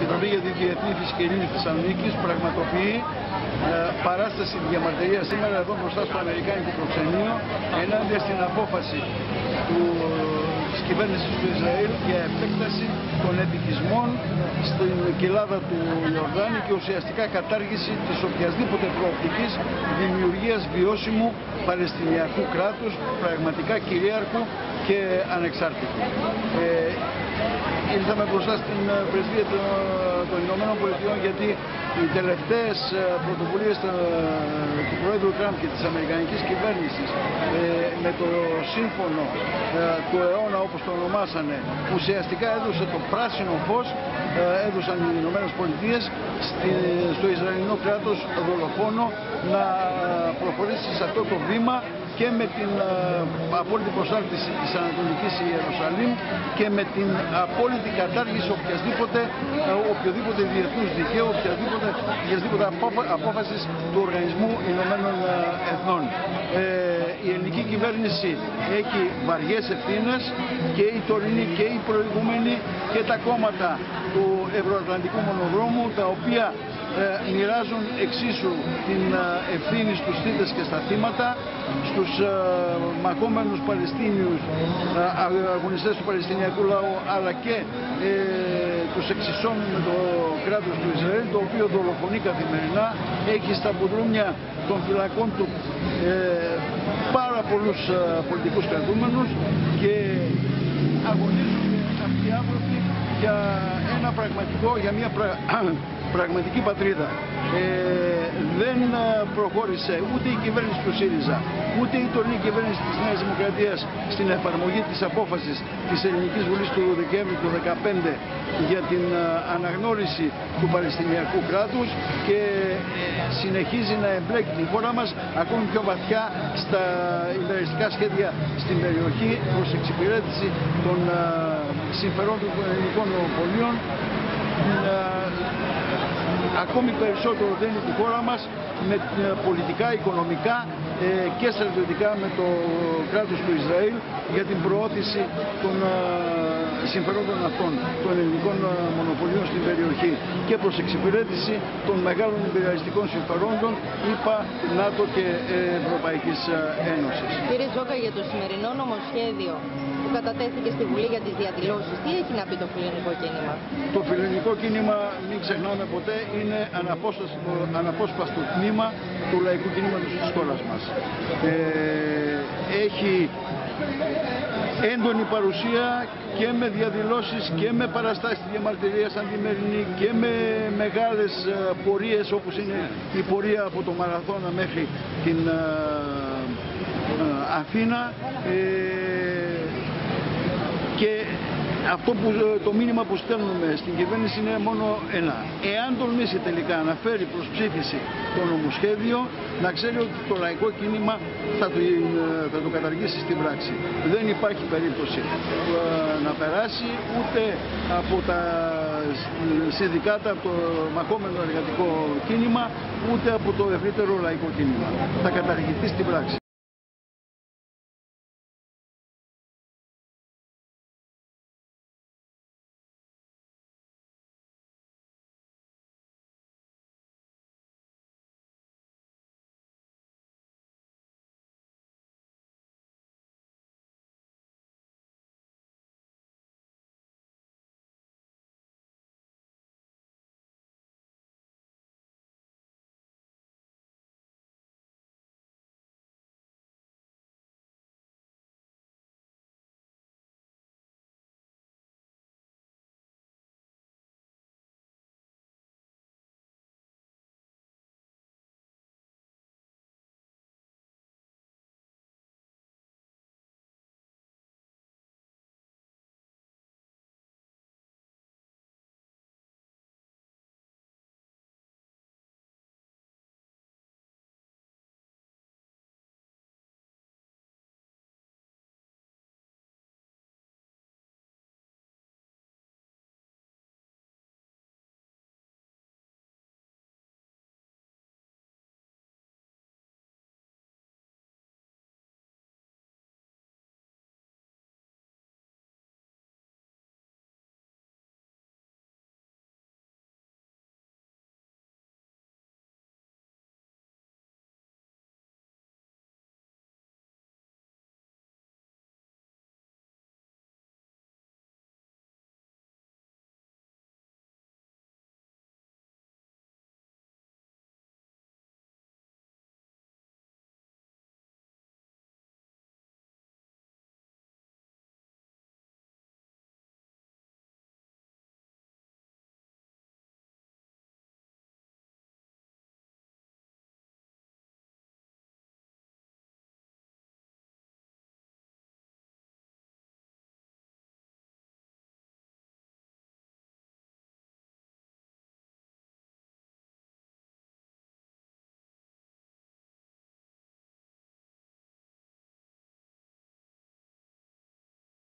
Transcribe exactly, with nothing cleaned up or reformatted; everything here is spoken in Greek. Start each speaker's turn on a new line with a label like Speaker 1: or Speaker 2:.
Speaker 1: Επιτροπή για τη Διεθνή Φυσική Ειρήνη της Θεσσαλονίκης πραγματοποιεί ε, παράσταση διαμαρτυρία σήμερα εδώ μπροστά στο Αμερικάνικο προξενείο ενάντια στην απόφαση του, της κυβέρνησης του Ισραήλ για επέκταση των επικισμών στην κοιλάδα του Ιορδάνη και ουσιαστικά κατάργηση της οποιασδήποτε προοπτικής δημιουργίας βιώσιμου Παλαιστινιακού κράτους, πραγματικά κυρίαρχου και ανεξάρτητου. Ε, ήρθαμε μπροστά στην πρεσβεία των Ηνωμένων Πολιτειών γιατί οι τελευταίες πρωτοβουλίες του Πρόεδρου Τραμπ και της Αμερικανικής κυβέρνησης με το σύμφωνο του αιώνα, όπως το ονομάσανε, ουσιαστικά έδωσε το πράσινο φως, έδωσαν οι Ηνωμένες Πολιτείες στο Ισραηλινό κράτος δολοφόνο να προχωρήσει σε αυτό το βήμα και με την uh, απόλυτη προσάρτηση της Ανατολικής Ιερουσαλήμ και με την απόλυτη κατάργηση οποιασδήποτε, uh, οποιοδήποτε διεθνούς δικαίου, οποιασδήποτε, οποιασδήποτε απόφασης του Οργανισμού Ηνωμένων Εθνών. Ε, η ελληνική κυβέρνηση έχει βαριές ευθύνες, και η τωρινή και η προηγούμενη, και τα κόμματα του Ευρωατλαντικού Μονοδρόμου, τα οποία Ε, μοιράζουν εξίσου την ε, ευθύνη στους θύτες και στα θύματα, στους ε, μαχόμενους Παλαιστίνιους ε, αγωνιστές του Παλαιστινιακού λαού, αλλά και ε, τους εξισώνουν με το κράτος του Ισραήλ, το οποίο δολοφονεί καθημερινά, έχει στα μπουδρούμια των φυλακών του ε, πάρα πολλούς ε, πολιτικούς κρατούμενους και αγωνίζονται αυτοί οι άνθρωποι για ένα πραγματικό, για μια πρα... πραγματική πατρίδα. Ε, δεν προχώρησε ούτε η κυβέρνηση του ΣΥΡΙΖΑ, ούτε η τωρινή κυβέρνηση της Νέας Δημοκρατίας στην εφαρμογή της απόφασης της Ελληνικής Βουλής του Δεκέμβρη του δύο χιλιάδες δεκαπέντε για την αναγνώριση του Παλαιστινιακού κράτους και συνεχίζει να εμπλέκει τη χώρα μας ακόμη πιο βαθιά στα υπεριστικά σχέδια στην περιοχή προς εξυπηρέτηση των συμφερόντων των ελληνικών μονοπωλίων. Ακόμη περισσότερο δένει τη χώρα μας με πολιτικά, οικονομικά ε, και στρατιωτικά με το κράτος του Ισραήλ για την προώθηση των ε, συμφερόντων αυτών των ελληνικών ε, μονοπωλίων στην περιοχή και προς εξυπηρέτηση των μεγάλων υπεριαλιστικών συμφερόντων ΗΠΑ, ΝΑΤΟ και ε, Ευρωπαϊκής Ένωσης.
Speaker 2: Κύριε Ζόκα, για το σημερινό νομοσχέδιο που κατατέθηκε στη Βουλή για τις διαδηλώσεις, τι έχει να πει το φιλελληνικό κίνημα?
Speaker 1: Το φιλελληνικό κίνημα, μην ξεχνάμε ποτέ, είναι αναπόσπαστο τμήμα του λαϊκού κινήματος της χώρας μας. Ε, έχει έντονη παρουσία και με διαδηλώσεις και με παραστάσεις διαμαρτυρίας αντιμερινή και με μεγάλες πορείες, όπως είναι η πορεία από το Μαραθώνα μέχρι την Αθήνα. Ε, και αυτό που, το μήνυμα που στέλνουμε στην κυβέρνηση είναι μόνο ένα. Εάν τολμήσει τελικά να φέρει προς ψήφιση το νομοσχέδιο, να ξέρει ότι το λαϊκό κίνημα θα το, θα το καταργήσει στην πράξη. Δεν υπάρχει περίπτωση να περάσει ούτε από τα συνδικάτα, από το μαχόμενο εργατικό κίνημα, ούτε από το ευρύτερο λαϊκό κίνημα. Θα καταργηθεί στην πράξη.